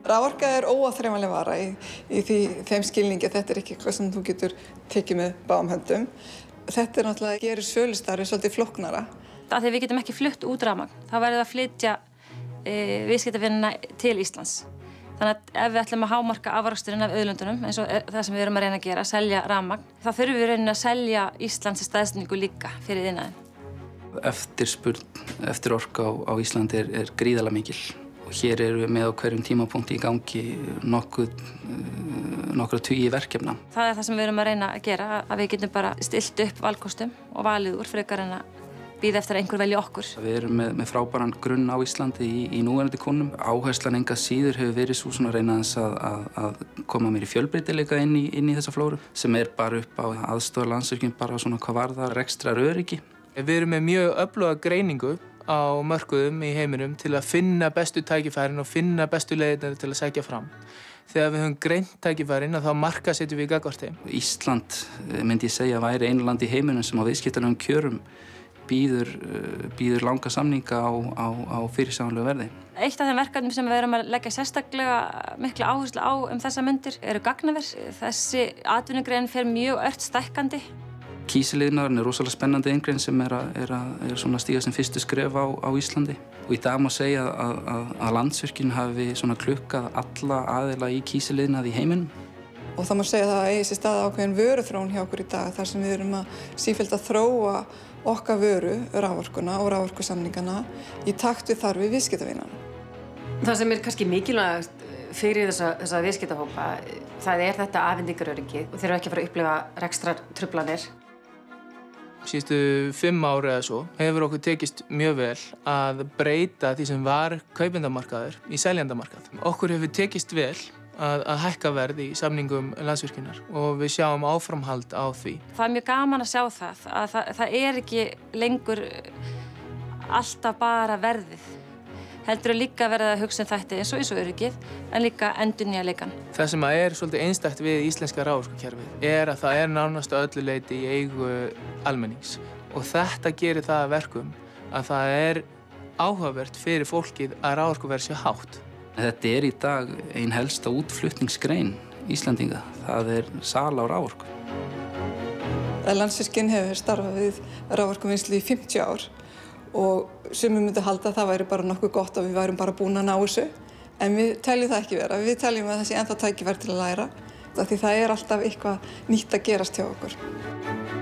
Raforka óáþreifanleg vara í þeim skilningi að þetta ekki eitthvað sem þú getur tekið með báðum höndum. Þetta náttúrulega gerir sölustarfið svolítið flóknara. Af því við getum ekki flutt út rafmagn, þá verður að flytja viðskiptavinina til Íslands. Þannig að ef við ætlum að hámarka afraksturinn af auðlindunum, eins og það sem við erum að reyna að gera, selja rafmagn, þá þurfum við reyna að selja Íslands staðsetningu líka fyrir iðnaðinn. Eftirspurn eftir orku á Íslandi er gríðarlega mikil. Og hér erum við með á hverjum tímapunkti í gangi nokkra tugi verkefna. Það það sem við erum að reyna að gera, að við getum bara stillt upp valkostum og valið úr frekar en að bíða eftir að einhver velji okkur. Við erum með frábæran grunn á Íslandi í núverandi kúnnum. Áherslan enga síður hefur verið svo svona að reyna að koma mér í fjölbreytileika inn í þessa flóru, sem bara upp á aðstoða Landsvirkjun bara svona hvað varðar rekstraröryggi. Við erum með mjög öfluga greiningu á mörkuðum í heiminum til að finna bestu tækifærin og finna bestu leiðirnar til að sækja fram. Þegar við höfum greint tækifærin þá markaðsetjum við gagnvart þeim. Ísland, myndi ég segja, væri einu land í heiminum sem á viðskiptalegum kjörum býður langa samninga á fyrirsjáanlegu verði. Eitt af þeim verkefnum sem við erum að leggja sérstaklega mikla áherslu á þessar mundir eru gagnaver. Þessi atvinnugrein fer mjög ört stækkandi. Kísiliðnaðurinn rosalega spennandi iðngrein sem er svona stíga sem fyrstu skref á Íslandi. Og í dag má segja að Landsvirkjun hafi svona klukkað alla aðila í kísiliðnaði í heiminum. Og það má segja að það eigi sér stað ákveðin vöruþróun hjá okkur í dag, þar sem við erum að sífellt að þróa okkar vöru, raforkuna og raforkusamningana í takt við þarfir viðskiptavinanna. Það sem kannski mikilvægast fyrir þessa viðskiptahópa, það þetta afhendingaröryggi og þeir eru ekki að fara að upplifa rekstrartruflanir. Síðustu 5 ár eða svo hefur okkur tekist mjög vel að breyta því sem var kaupendamarkaður í seljendamarkað. Okkur hefur tekist vel að hækka verð í samningum Landsvirkjunar og við sjáum áframhald á því. Það er mjög gaman að sjá að það er ekki lengur alltaf bara verðið. Heldur líka verið að hugsa þætti eins og öryggið, en líka endurnýjanleikann. Það sem svolítið einstakt við íslenska raforkukerfið að það nánast að öllu leyti í eigu almennings. Og þetta gerir það að verkum að það áhugavert fyrir fólkið að raforkuverð sé hátt. Þetta í dag ein helsta útflutningsgrein Íslendinga. Það sala á raforku. Landsvirkjun hefur starfað við raforkuvinnslu í 50 ár og sumir myndu halda að það væri bara nokkuð gott að við værum bara búin að ná þessu. En við teljum það ekki vera. Við teljum að það sé ennþá tækifæri til að læra. Því það alltaf eitthvað nýtt að gerast hjá okkur.